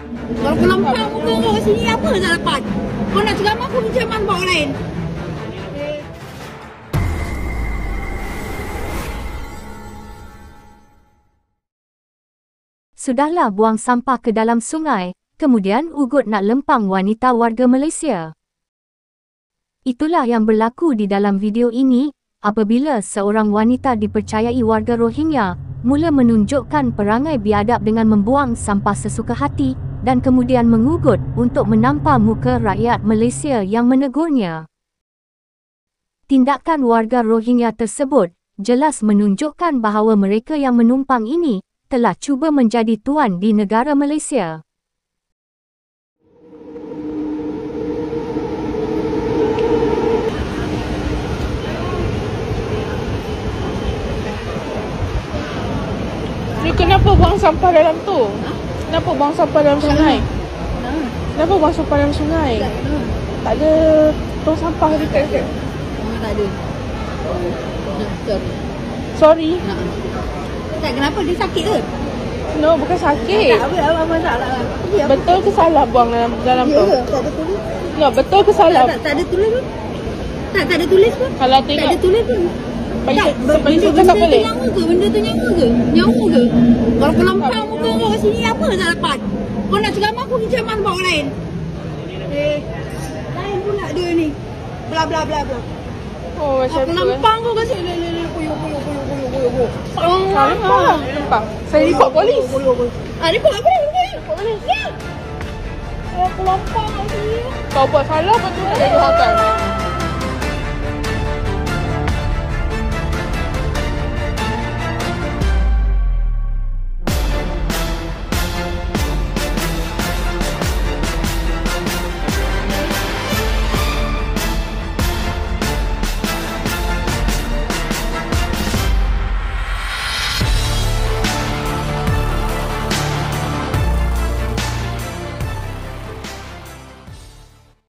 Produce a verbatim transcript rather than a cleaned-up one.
Kalau kau lampau muka kau kat sini, apa nak dapat? Kau nak ceramah, kau pergi ceramah tempat orang lain. Sudahlah buang sampah ke dalam sungai, kemudian ugut nak lempang wanita warga Malaysia. Itulah yang berlaku di dalam video ini, apabila seorang wanita dipercayai warga Rohingya, mula menunjukkan perangai biadab dengan membuang sampah sesuka hati dan kemudian mengugut untuk menampar muka rakyat Malaysia yang menegurnya. Tindakan warga Rohingya tersebut jelas menunjukkan bahawa mereka yang menumpang ini telah cuba menjadi tuan di negara Malaysia. Ni kenapa buang sampah dalam tu? Ha? Kenapa buang sampah dalam sungai? Ha? Kenapa buang sampah dalam sungai? Tak, tak ada tong sampah dekat dekat. Oh, tak ada. Sorry. Sorry. Ha. Tak, kenapa dia sakit ke? No, bukan sakit. Tak, apa apa masalah. Betul ke salah buang dalam dalam tu? Ya, tak ada tulis. No, betul ke salah? Tak, tak, tak ada tulis pun. Tak, tak ada tulis pun. Kalau tengok. Tak ada tulis pun. Bagi, tak, benda, benda, benda tu boleh? nyawa ke? Benda tu nyawa ke? Nyawa ke? Kalau kau lampau muka kau kat sini, apa nak dapat? Kau nak ceramah, kau pergi ceramah tempat orang lain. Eh, lain pula dia ni. Bla bla bla bla. Oh, macam Aku tu. lampang kau kat sini. Le le le, puyuh puyuh puyuh puyuh puyuh puyuh. Ah, nampak. Saya report polis. Ah, report apa ni? Report polis. Ya. Aku lampang kat sini. Kau buat salah, betul tak ada hakan.